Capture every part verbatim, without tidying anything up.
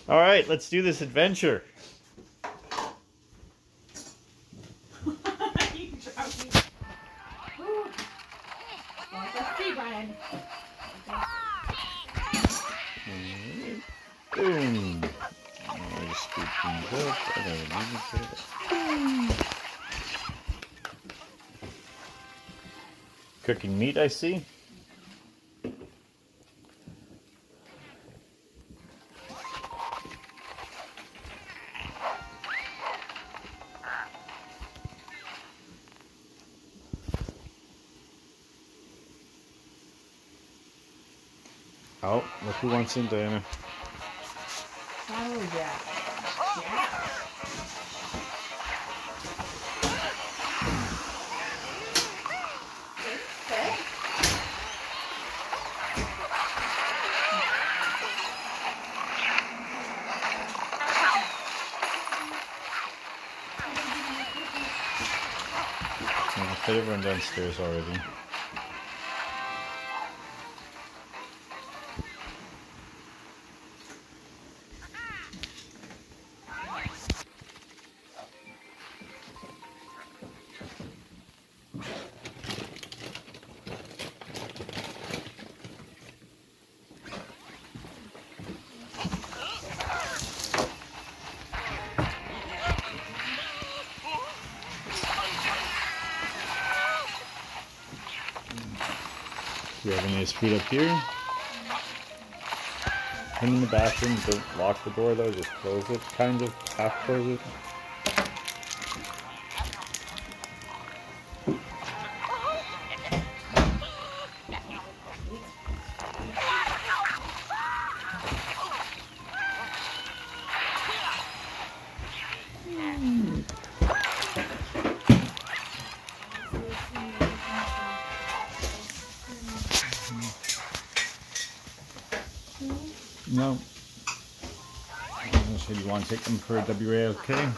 All right, let's do this adventure. Boom. Now we scoop things up. I don't need to. Cooking meat, I see. Oh, look who wants in, Diana. Oh, yeah. Yeah. Okay. I fed everyone downstairs already. We have a nice food up here. Come in the bathroom. Don't lock the door though. Just close it. Kind of half close it. No. So you want to take them for a W A L K?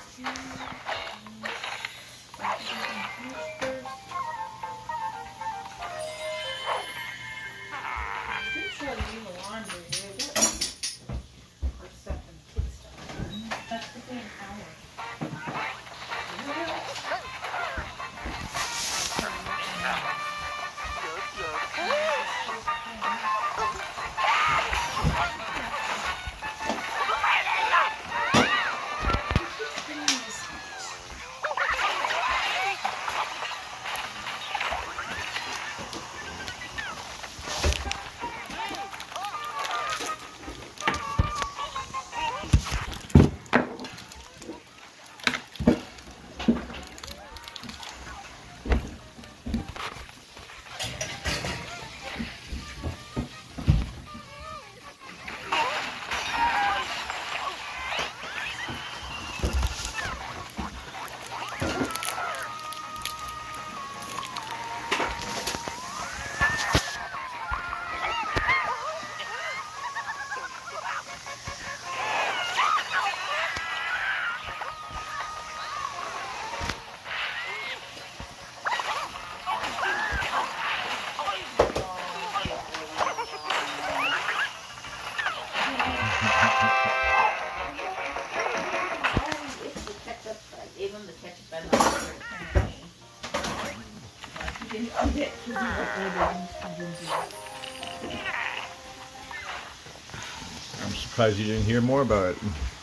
I'm surprised you didn't hear more about it.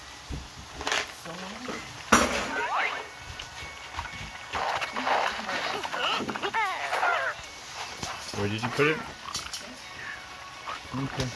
Where did you put it? Okay.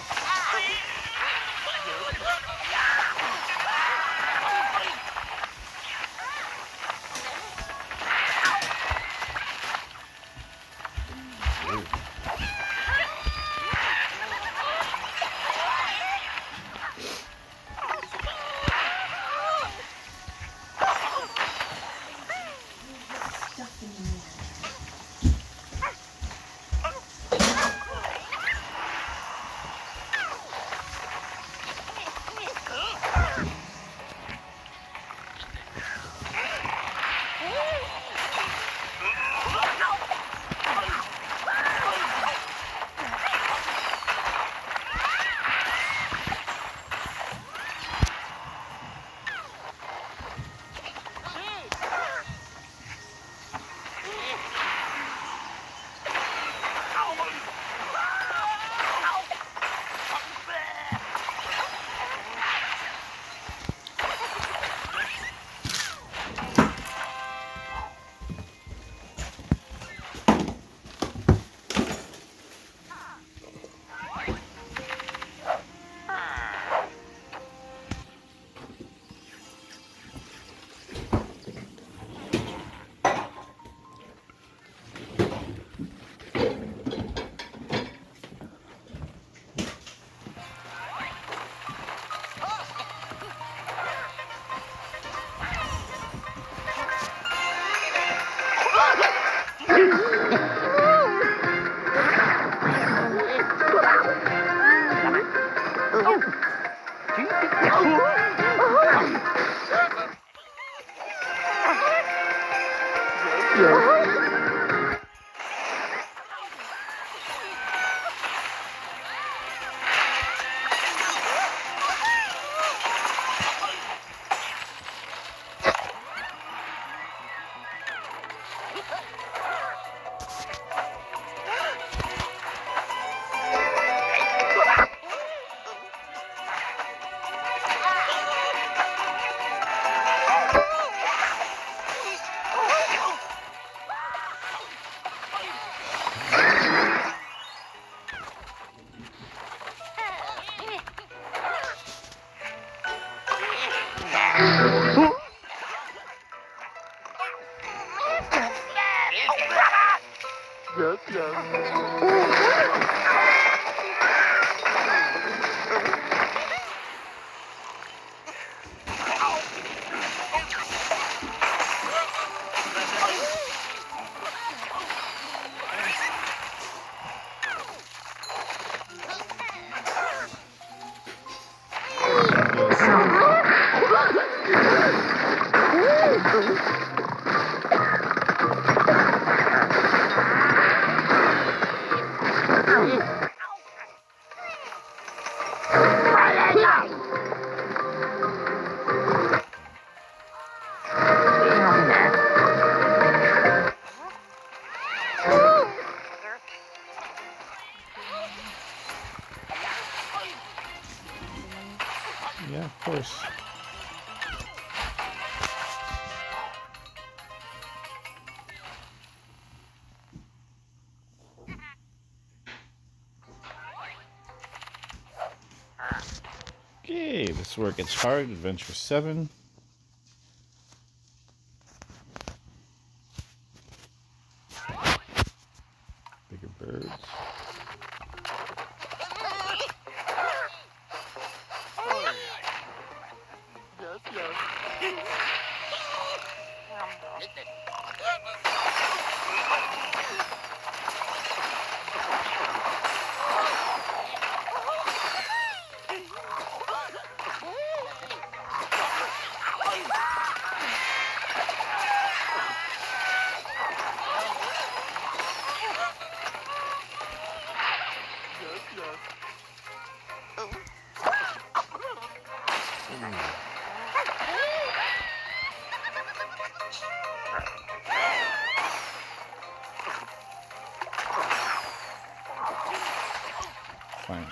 Yes, yes. Yeah, of course. Okay, this is where it gets hard. Adventure seven. Bigger birds. Finally.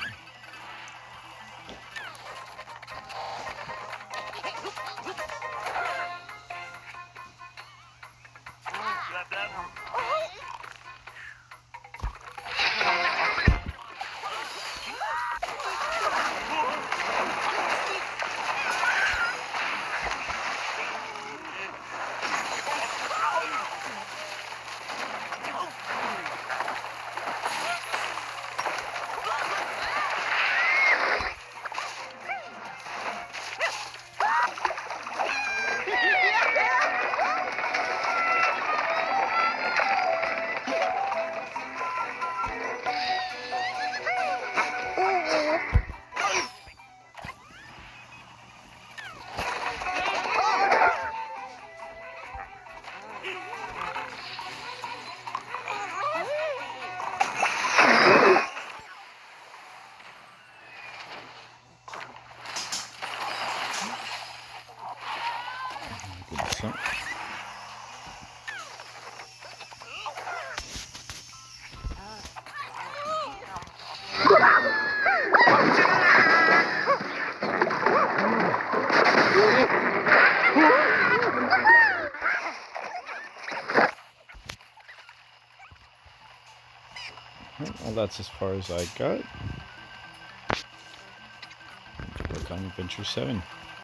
Good stuff. Well, that's as far as I got. Work on Adventure seven.